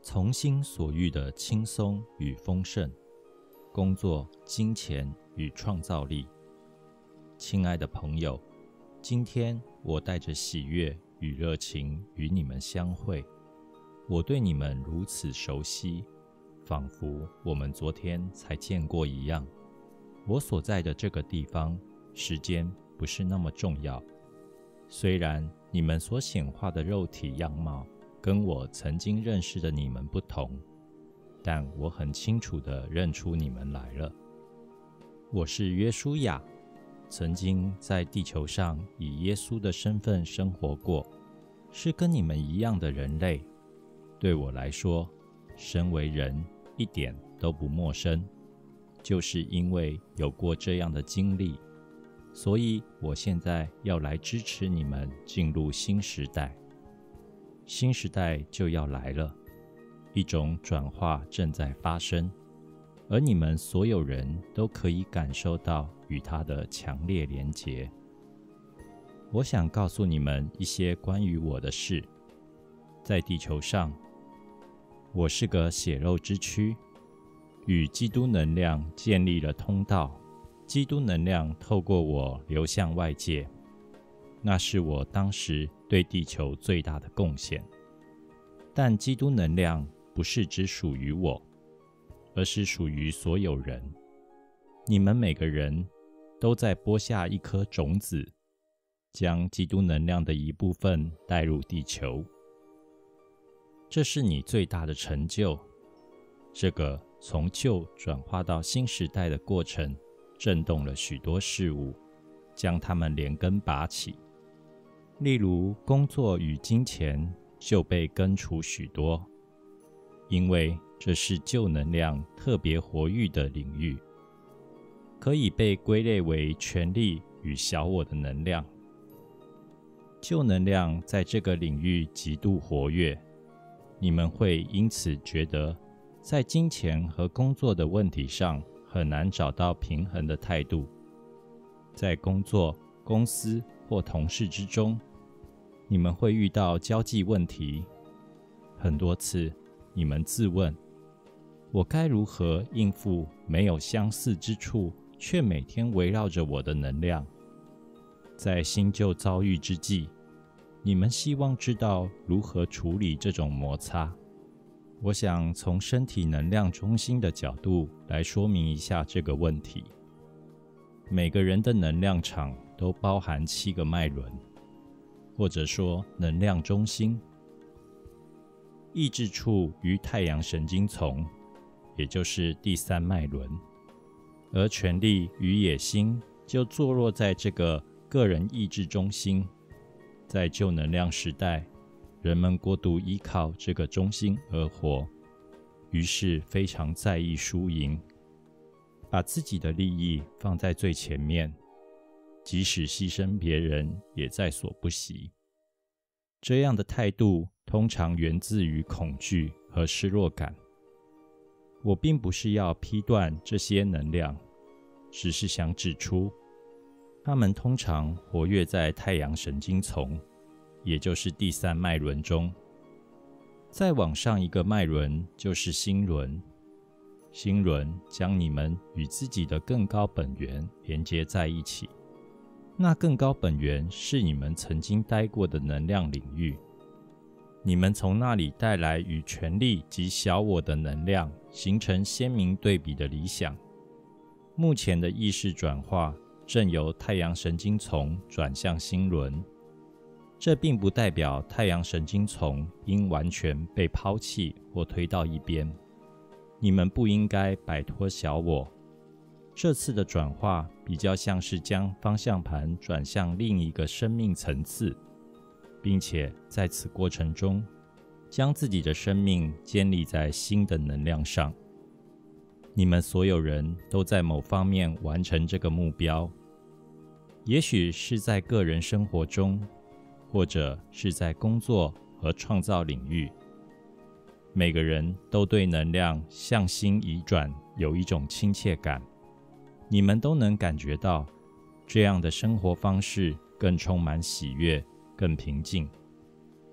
从心所欲的轻松与丰盛，工作、金钱与创造力。亲爱的朋友，今天我带着喜悦与热情与你们相会。我对你们如此熟悉，仿佛我们昨天才见过一样。我所在的这个地方，时间不是那么重要。虽然你们所显化的肉体样貌跟我曾经认识的你们不同，但我很清楚地认出你们来了。我是约书亚，曾经在地球上以耶稣的身份生活过，是跟你们一样的人类。对我来说，身为人一点都不陌生，就是因为有过这样的经历，所以我现在要来支持你们进入新时代。新时代就要来了，一种转化正在发生，而你们所有人都可以感受到与它的强烈连结。我想告诉你们一些关于我的事。在地球上，我是个血肉之躯，与基督能量建立了通道，基督能量透过我流向外界，那是我当时对地球最大的贡献。但基督能量不是只属于我，而是属于所有人。你们每个人都在播下一颗种子，将基督能量的一部分带入地球。这是你最大的成就。这个从旧转化到新时代的过程，震动了许多事物，将它们连根拔起。例如工作与金钱就被根除许多，因为这是旧能量特别活跃的领域，可以被归类为权力与小我的能量。旧能量在这个领域极度活跃，你们会因此觉得在金钱和工作的问题上很难找到平衡的态度。在工作、公司或同事之中，你们会遇到交际问题。很多次，你们自问：我该如何应付没有相似之处，却每天围绕着我的能量？在新旧遭遇之际，你们希望知道如何处理这种摩擦。我想从身体能量中心的角度来说明一下这个问题。每个人的能量场都包含7个脉轮，或者说能量中心。意志处于太阳神经丛，也就是第3脉轮，而权力与野心就坐落在这个个人意志中心。在旧能量时代，人们过度依靠这个中心而活，于是非常在意输赢，把自己的利益放在最前面，即使牺牲别人也在所不惜。这样的态度通常源自于恐惧和失落感。我并不是要批断这些能量，只是想指出，它们通常活跃在太阳神经丛，也就是第3脉轮中。再往上一个脉轮就是心轮，心轮将你们与自己的更高本源连接在一起。那更高本源是你们曾经待过的能量领域，你们从那里带来与权力及小我的能量形成鲜明对比的理想。目前的意识转化正由太阳神经丛转向心轮，这并不代表太阳神经丛应完全被抛弃或推到一边。你们不应该摆脱小我。这次的转化比较像是将方向盘转向另一个生命层次，并且在此过程中，将自己的生命建立在新的能量上。你们所有人都在某方面完成这个目标，也许是在个人生活中，或者是在工作和创造领域。每个人都对能量向心移转有一种亲切感，你们都能感觉到这样的生活方式更充满喜悦，更平静。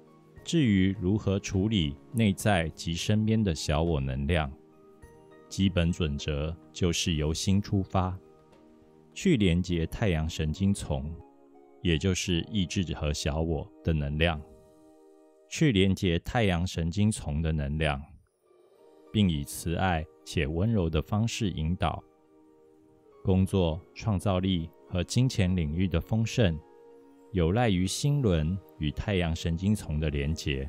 至于如何处理内在及身边的小我能量，基本准则就是由心出发，去连接太阳神经丛，也就是意志和小我的能量，去连接太阳神经丛的能量，并以慈爱且温柔的方式引导。工作、创造力和金钱领域的丰盛，有赖于心轮与太阳神经丛的连结。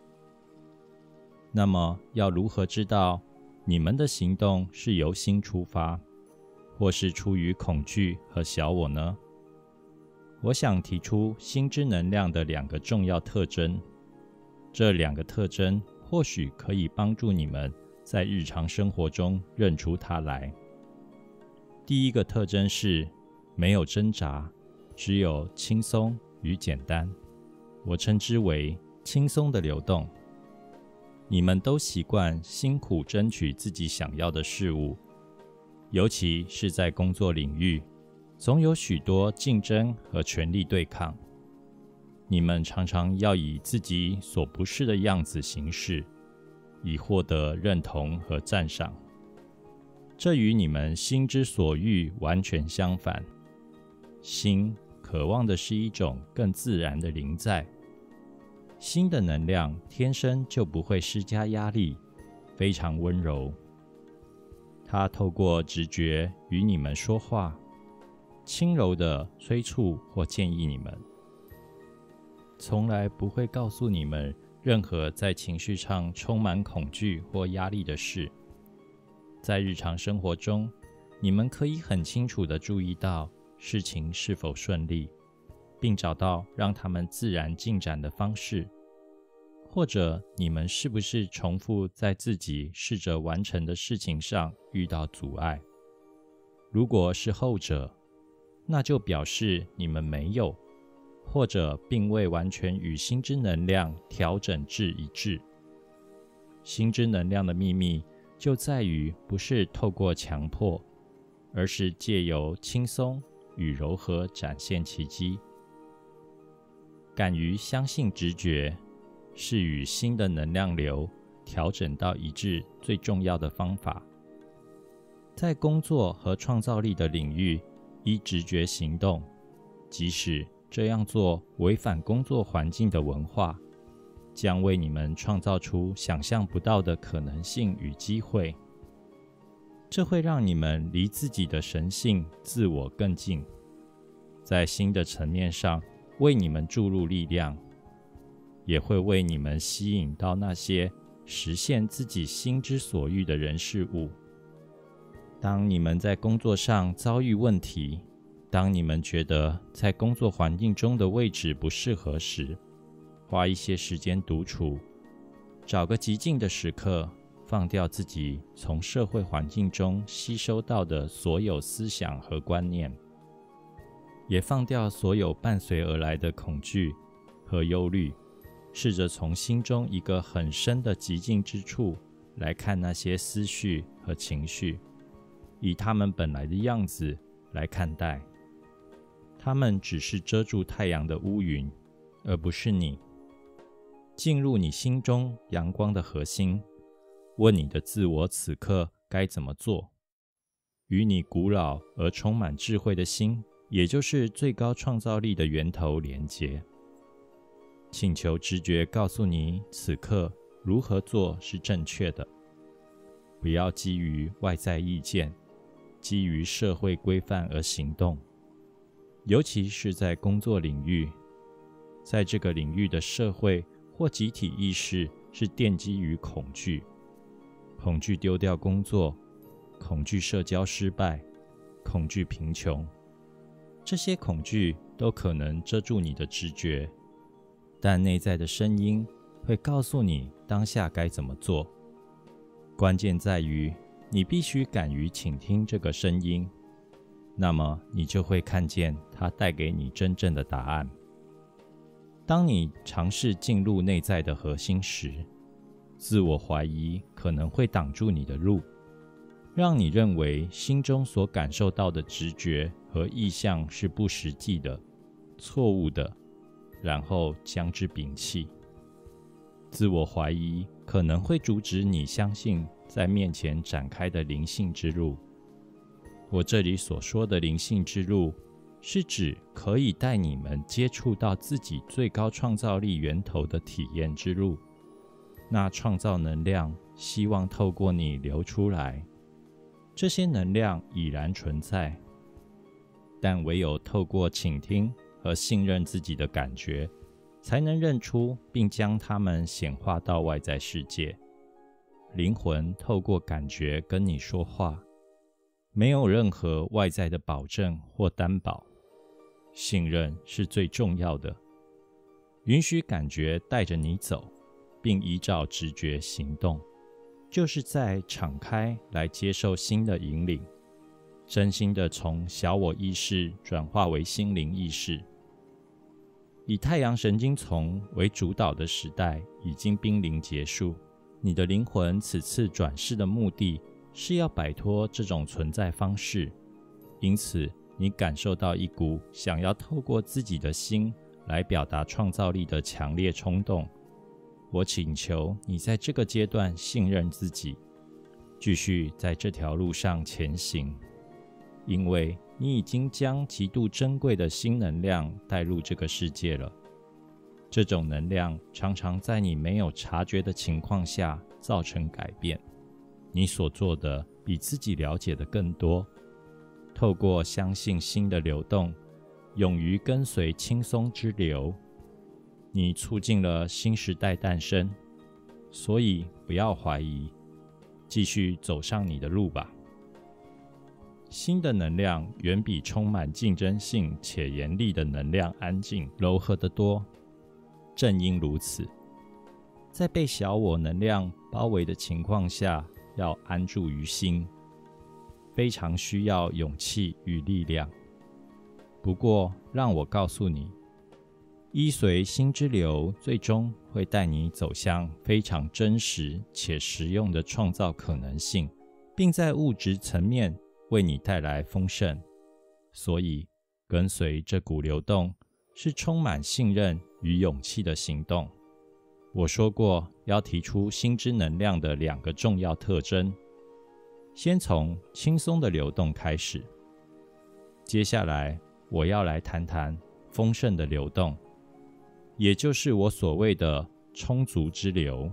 那么，要如何知道你们的行动是由心出发，或是出于恐惧和小我呢？我想提出心之能量的2个重要特征，这2个特征或许可以帮助你们在日常生活中认出它来。第一个特征是没有挣扎，只有轻松与简单，我称之为轻松的流动。你们都习惯辛苦争取自己想要的事物，尤其是在工作领域，总有许多竞争和权力对抗。你们常常要以自己所不是的样子行事，以获得认同和赞赏。这与你们心之所欲完全相反。心渴望的是一种更自然的临在。心的能量天生就不会施加压力，非常温柔。它透过直觉与你们说话，轻柔地催促或建议你们，从来不会告诉你们任何在情绪上充满恐惧或压力的事。在日常生活中，你们可以很清楚地注意到事情是否顺利，并找到让它们自然进展的方式，或者你们是不是重复在自己试着完成的事情上遇到阻碍。如果是后者，那就表示你们没有，或者并未完全与心之能量调整至一致。心之能量的秘密就在于不是透过强迫，而是借由轻松与柔和展现奇迹。敢于相信直觉，是与心的能量流调整到一致最重要的方法。在工作和创造力的领域，依直觉行动，即使这样做违反工作环境的文化，将为你们创造出想象不到的可能性与机会。这会让你们离自己的神性自我更近，在新的层面上为你们注入力量，也会为你们吸引到那些实现自己心之所欲的人事物。当你们在工作上遭遇问题，当你们觉得在工作环境中的位置不适合时，花一些时间独处，找个寂静的时刻，放掉自己从社会环境中吸收到的所有思想和观念，也放掉所有伴随而来的恐惧和忧虑，试着从心中一个很深的寂静之处来看那些思绪和情绪，以他们本来的样子来看待。他们只是遮住太阳的乌云，而不是你。进入你心中阳光的核心，问你的自我此刻该怎么做，与你古老而充满智慧的心，也就是最高创造力的源头连结。请求直觉告诉你此刻如何做是正确的，不要基于外在意见，基于社会规范而行动，尤其是在工作领域。在这个领域的社会或集体意识是奠基于恐惧，恐惧丢掉工作，恐惧社交失败，恐惧贫穷。这些恐惧都可能遮住你的直觉，但内在的声音会告诉你当下该怎么做。关键在于你必须敢于倾听这个声音，那么你就会看见它带给你真正的答案。当你尝试进入内在的核心时，自我怀疑可能会挡住你的路，让你认为心中所感受到的直觉和意象是不实际的、错误的，然后将之摒弃。 自我怀疑可能会阻止你相信在面前展开的灵性之路。我这里所说的灵性之路，是指可以带你们接触到自己最高创造力源头的体验之路。那创造能量希望透过你流出来，这些能量已然存在，但唯有透过倾听和信任自己的感觉，才能认出并将它们显化到外在世界。灵魂透过感觉跟你说话，没有任何外在的保证或担保。信任是最重要的，允许感觉带着你走，并依照直觉行动，就是在敞开来接受新的引领，真心的从小我意识转化为心灵意识。以太阳神经丛为主导的时代已经濒临结束，你的灵魂此次转世的目的是要摆脱这种存在方式，因此你感受到一股想要透过自己的心来表达创造力的强烈冲动。我请求你在这个阶段信任自己，继续在这条路上前行，因为你已经将极度珍贵的新能量带入这个世界了。这种能量常常在你没有察觉的情况下造成改变。你所做的比自己了解的更多。透过相信心的流动，勇于跟随轻松之流，你促进了新时代诞生。所以不要怀疑，继续走上你的路吧。新的能量远比充满竞争性且严厉的能量安静柔和得多。正因如此，在被小我能量包围的情况下，要安住于心，非常需要勇气与力量。不过，让我告诉你，依随心之流，最终会带你走向非常真实且实用的创造可能性，并在物质层面为你带来丰盛。所以，跟随这股流动是充满信任与勇气的行动。我说过，要提出心之能量的2个重要特征。先从轻松的流动开始，接下来我要来谈谈丰盛的流动，也就是我所谓的充足之流。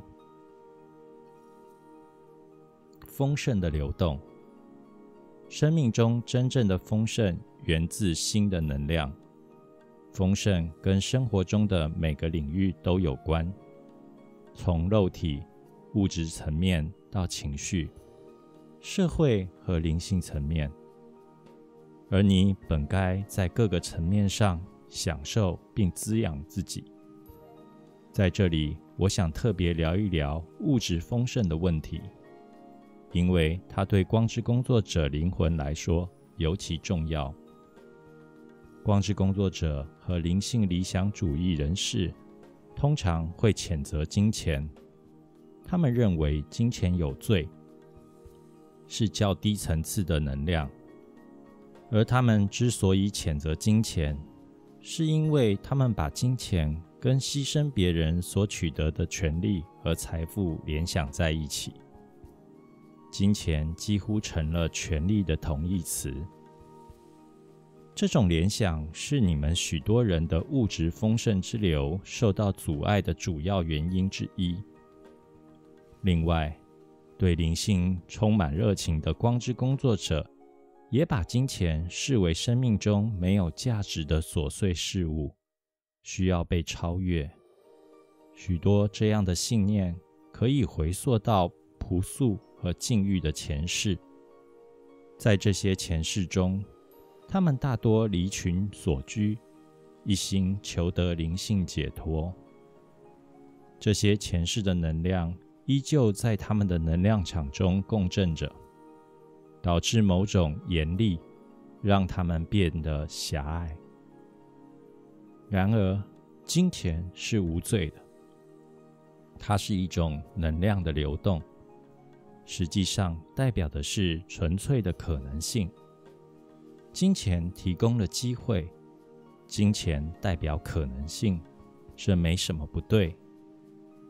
丰盛的流动，生命中真正的丰盛源自心的能量。丰盛跟生活中的每个领域都有关，从肉体、物质层面到情绪、社会和灵性层面，而你本该在各个层面上享受并滋养自己。在这里，我想特别聊一聊物质丰盛的问题，因为它对光之工作者灵魂来说尤其重要。光之工作者和灵性理想主义人士通常会谴责金钱，他们认为金钱有罪，是较低层次的能量。而他们之所以谴责金钱，是因为他们把金钱跟牺牲别人所取得的权利和财富联想在一起。金钱几乎成了权力的同义词。这种联想是你们许多人的物质丰盛之流受到阻碍的主要原因之一。另外，对灵性充满热情的光之工作者，也把金钱视为生命中没有价值的琐碎事物，需要被超越。许多这样的信念可以回溯到朴素和禁欲的前世。在这些前世中，他们大多离群索居，一心求得灵性解脱。这些前世的能量依旧在他们的能量场中共振着，导致某种严厉，让他们变得狭隘。然而，金钱是无罪的，它是一种能量的流动，实际上代表的是纯粹的可能性。金钱提供了机会，金钱代表可能性，这没什么不对。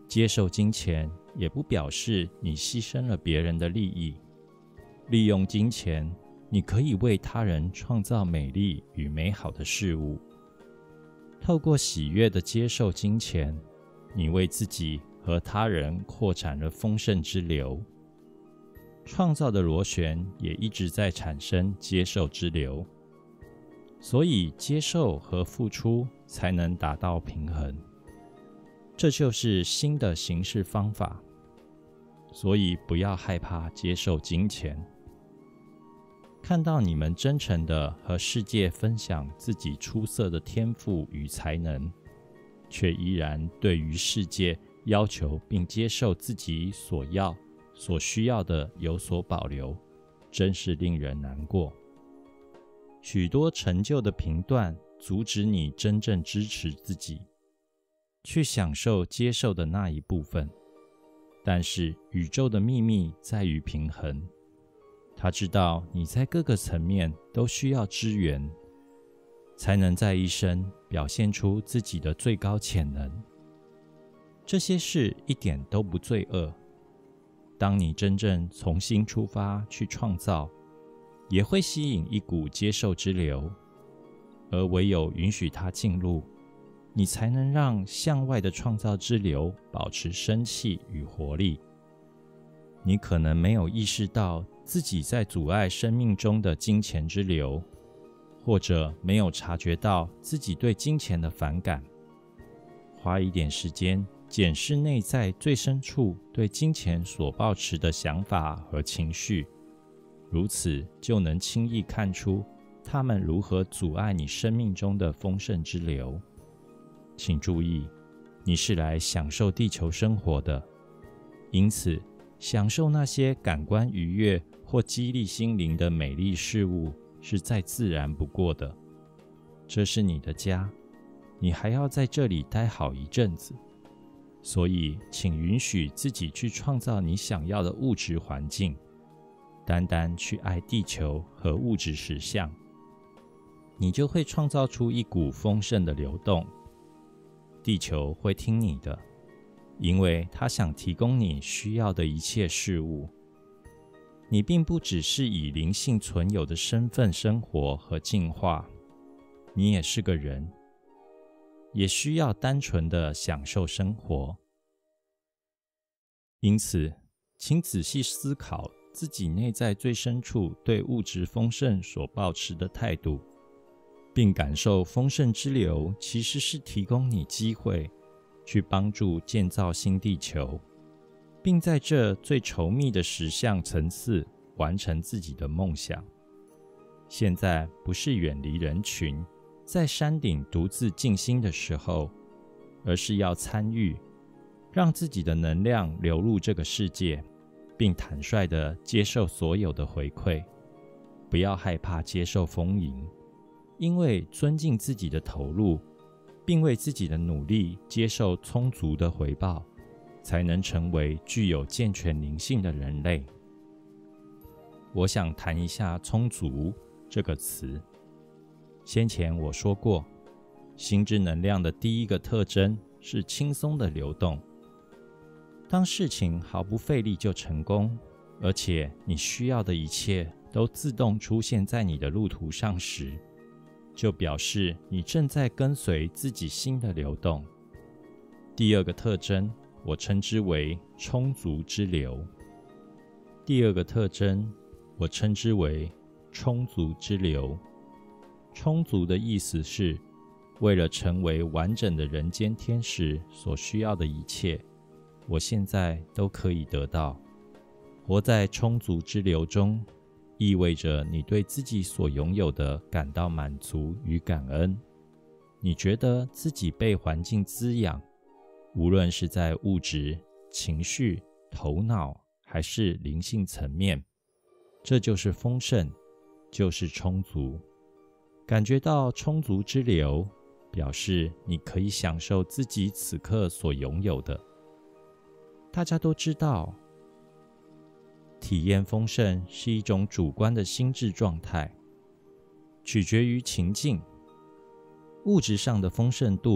接受金钱也不表示你牺牲了别人的利益。利用金钱，你可以为他人创造美丽与美好的事物。透过喜悦地接受金钱，你为自己和他人扩展了丰盛之流。创造的螺旋也一直在产生接受之流，所以接受和付出才能达到平衡。这就是新的行事方法，所以不要害怕接受金钱。看到你们真诚地和世界分享自己出色的天赋与才能，却依然对于世界要求并接受自己所要、所需要的有所保留，真是令人难过。许多成就的评断阻止你真正支持自己，去享受接受的那一部分。但是宇宙的秘密在于平衡，他知道你在各个层面都需要支援，才能在一生表现出自己的最高潜能。这些事一点都不罪恶。当你真正从心出发去创造，也会吸引一股接受之流，而唯有允许它进入，你才能让向外的创造之流保持生气与活力。你可能没有意识到自己在阻碍生命中的金钱之流，或者没有察觉到自己对金钱的反感。花一点时间检视内在最深处对金钱所抱持的想法和情绪，如此就能轻易看出它们如何阻碍你生命中的丰盛之流。请注意，你是来享受地球生活的，因此享受那些感官愉悦或激励心灵的美丽事物是再自然不过的。这是你的家，你还要在这里待好一阵子，所以请允许自己去创造你想要的物质环境，单单去爱地球和物质实相，你就会创造出一股丰盛的流动。地球会听你的，因为它想提供你需要的一切事物。你并不只是以灵性存有的身份生活和进化，你也是个人，也需要单纯的享受生活。因此，请仔细思考自己内在最深处对物质丰盛所抱持的态度，并感受丰盛之流其实是提供你机会去帮助建造新地球，并在这最稠密的实相层次完成自己的梦想。现在不是远离人群，在山顶独自静心的时候，而是要参与，让自己的能量流入这个世界，并坦率地接受所有的回馈。不要害怕接受丰盈，因为尊敬自己的投入，并为自己的努力接受充足的回报，才能成为具有健全灵性的人类。我想谈一下充足这个词。先前我说过，心之能量的第一个特征是轻松的流动。当事情毫不费力就成功，而且你需要的一切都自动出现在你的路途上时，就表示你正在跟随自己心的流动。第二个特征，我称之为充足之流。第二个特征，我称之为充足之流。充足的意思是，为了成为完整的人间天使所需要的一切，我现在都可以得到。活在充足之流中，意味着你对自己所拥有的感到满足与感恩。你觉得自己被环境滋养，无论是在物质、情绪、头脑还是灵性层面，这就是丰盛，就是充足。感觉到充足之流，表示你可以享受自己此刻所拥有的。大家都知道，体验丰盛是一种主观的心智状态，取决于情境。物质上的丰盛度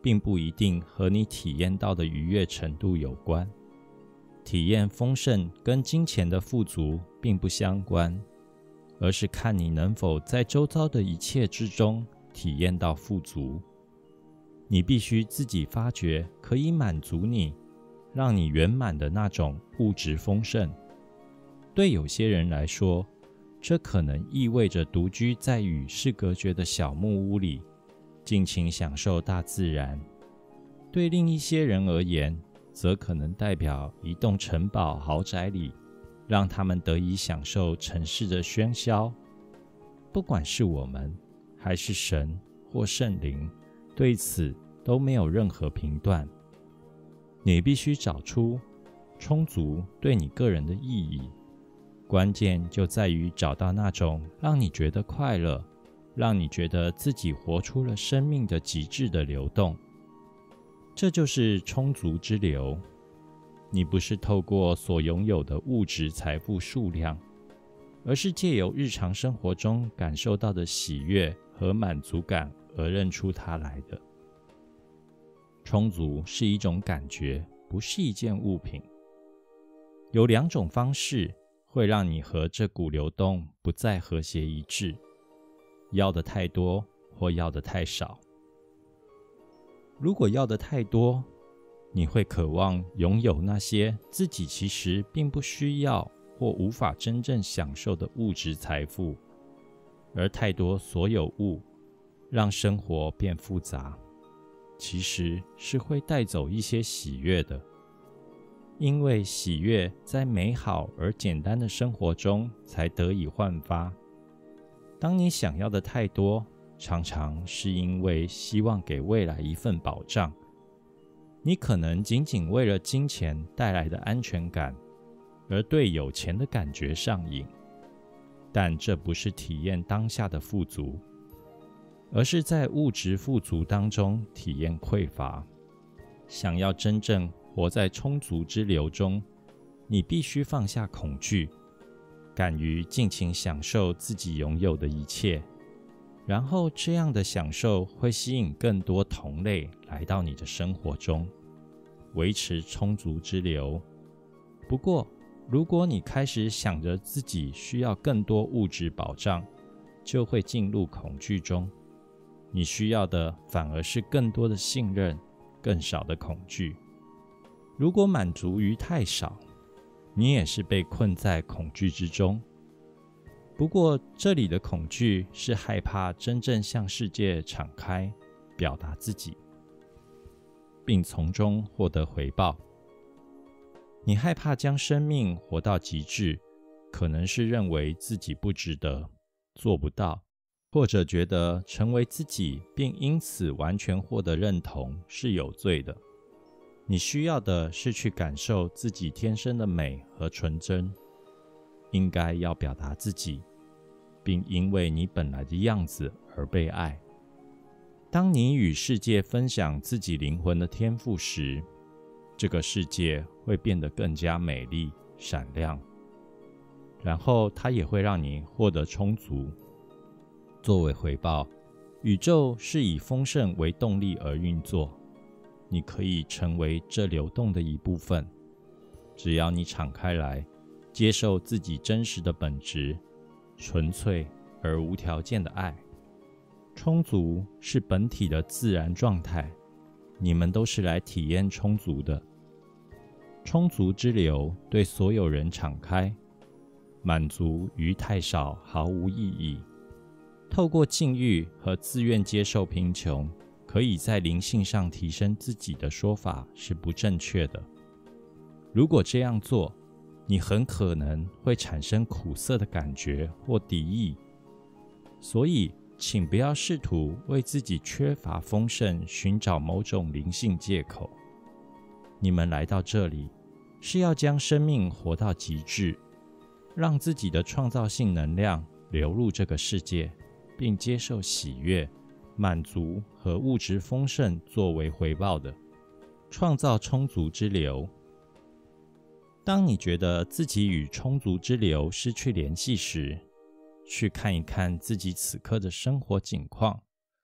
并不一定和你体验到的愉悦程度有关。体验丰盛跟金钱的富足并不相关，而是看你能否在周遭的一切之中体验到富足。你必须自己发掘可以满足你，让你圆满的那种物质丰盛。对有些人来说，这可能意味着独居在与世隔绝的小木屋里，尽情享受大自然。对另一些人而言，则可能代表一栋城堡豪宅里，让他们得以享受城市的喧嚣。不管是我们，还是神或圣灵，对此都没有任何评断。你必须找出充足对你个人的意义，关键就在于找到那种让你觉得快乐，让你觉得自己活出了生命的极致的流动。这就是充足之流。你不是透过所拥有的物质财富数量，而是借由日常生活中感受到的喜悦和满足感而认出它来的。充足是一种感觉，不是一件物品。有两种方式会让你和这股流动不再和谐一致：要的太多或要的太少。如果要的太多，你会渴望拥有那些自己其实并不需要或无法真正享受的物质财富，而太多所有物让生活变复杂，其实是会带走一些喜悦的。因为喜悦在美好而简单的生活中才得以焕发。当你想要的太多，常常是因为希望给未来一份保障。你可能仅仅为了金钱带来的安全感，而对有钱的感觉上瘾，但这不是体验当下的富足，而是在物质富足当中体验匮乏。想要真正活在充足之流中，你必须放下恐惧，敢于尽情享受自己拥有的一切。然后这样的享受会吸引更多同类来到你的生活中，维持充足之流。不过，如果你开始想着自己需要更多物质保障，就会进入恐惧中。你需要的反而是更多的信任，更少的恐惧。如果满足于太少，你也是被困在恐惧之中。不过，这里的恐惧是害怕真正向世界敞开，表达自己，并从中获得回报。你害怕将生命活到极致，可能是认为自己不值得，做不到，或者觉得成为自己并因此完全获得认同是有罪的。你需要的是去感受自己天生的美和纯真，应该要表达自己，并因为你本来的样子而被爱。当你与世界分享自己灵魂的天赋时，这个世界会变得更加美丽、闪亮，然后它也会让你获得充足。作为回报，宇宙是以丰盛为动力而运作，你可以成为这流动的一部分。只要你敞开来，接受自己真实的本质，纯粹而无条件的爱。充足是本体的自然状态，你们都是来体验充足的。充足之流对所有人敞开，满足于太少毫无意义。透过禁欲和自愿接受贫穷，可以在灵性上提升自己的说法是不正确的。如果这样做，你很可能会产生苦涩的感觉或敌意。所以，请不要试图为自己缺乏丰盛寻找某种灵性借口。你们来到这里，是要将生命活到极致，让自己的创造性能量流入这个世界，并接受喜悦、满足和物质丰盛作为回报的，创造充足之流。当你觉得自己与充足之流失去联系时，去看一看自己此刻的生活景况，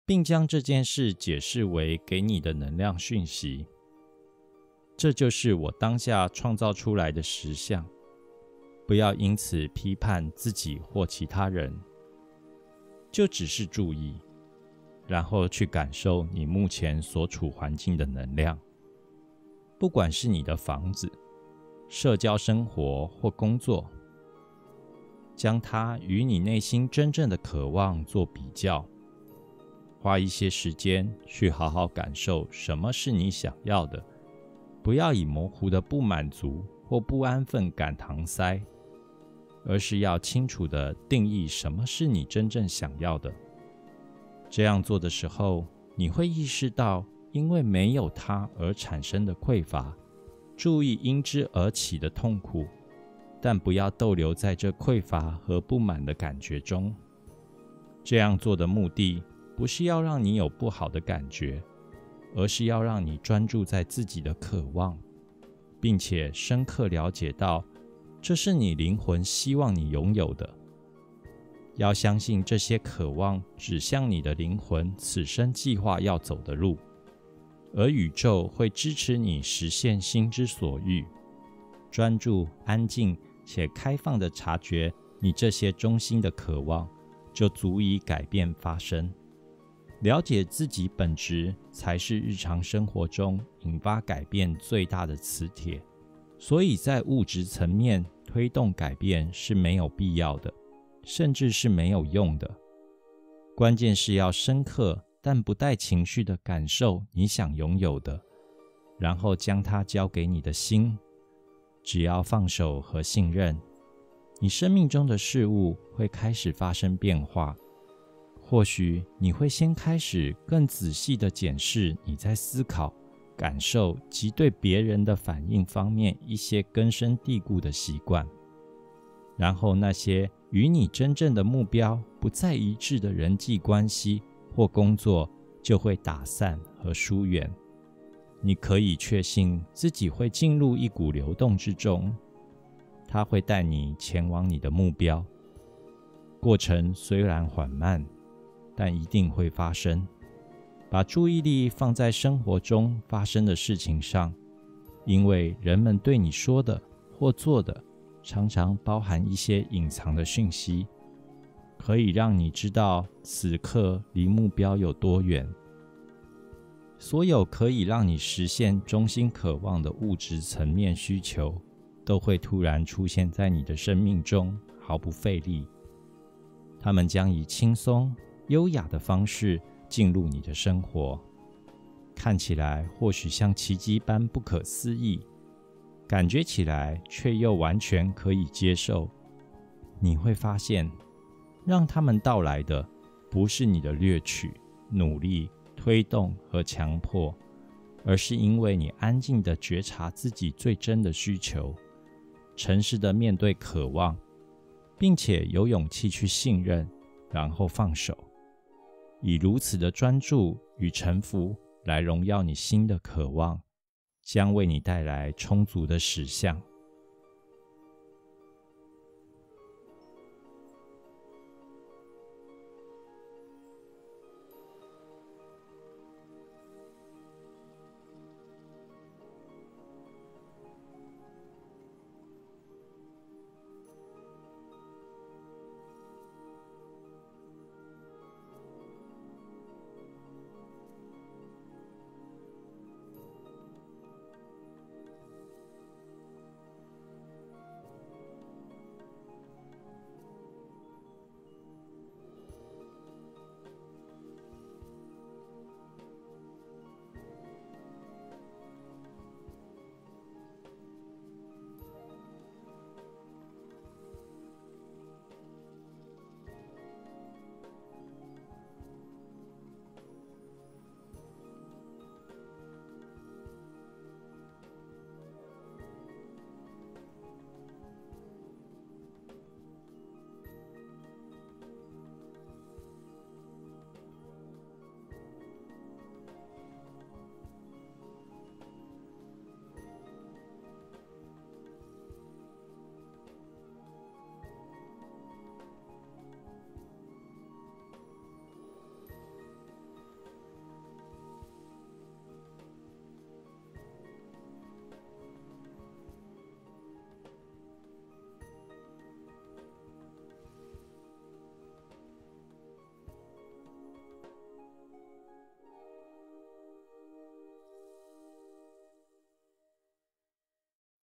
并将这件事解释为给你的能量讯息。这就是我当下创造出来的实相，不要因此批判自己或其他人，就只是注意，然后去感受你目前所处环境的能量，不管是你的房子、社交生活或工作，将它与你内心真正的渴望做比较，花一些时间去好好感受什么是你想要的，不要以模糊的不满足或不安分感搪塞，而是要清楚地定义什么是你真正想要的。这样做的时候，你会意识到因为没有它而产生的匮乏，注意因之而起的痛苦，但不要逗留在这匮乏和不满的感觉中。这样做的目的不是要让你有不好的感觉，而是要让你专注在自己的渴望，并且深刻了解到这是你灵魂希望你拥有的。要相信这些渴望指向你的灵魂此生计划要走的路，而宇宙会支持你实现心之所欲。专注、安静且开放地察觉你这些中心的渴望，就足以改变发生。了解自己本质，才是日常生活中引发改变最大的磁铁。所以在物质层面推动改变是没有必要的，甚至是没有用的。关键是要深刻但不带情绪的感受你想拥有的，然后将它交给你的心。只要放手和信任，你生命中的事物会开始发生变化。或许你会先开始更仔细地检视你在思考、感受及对别人的反应方面一些根深蒂固的习惯，然后那些与你真正的目标不再一致的人际关系或工作就会打散和疏远。你可以确信自己会进入一股流动之中，它会带你前往你的目标。过程虽然缓慢，但一定会发生。把注意力放在生活中发生的事情上，因为人们对你说的或做的常常包含一些隐藏的讯息，可以让你知道此刻离目标有多远。所有可以让你实现中心渴望的物质层面需求，都会突然出现在你的生命中，毫不费力。它们将以轻松、优雅的方式进入你的生活，看起来或许像奇迹般不可思议，感觉起来却又完全可以接受。你会发现，让它们到来的不是你的掠取、努力、推动和强迫，而是因为你安静地觉察自己最真的需求，诚实地面对渴望，并且有勇气去信任，然后放手。以如此的专注与臣服来荣耀你心的渴望，将为你带来充足的实相。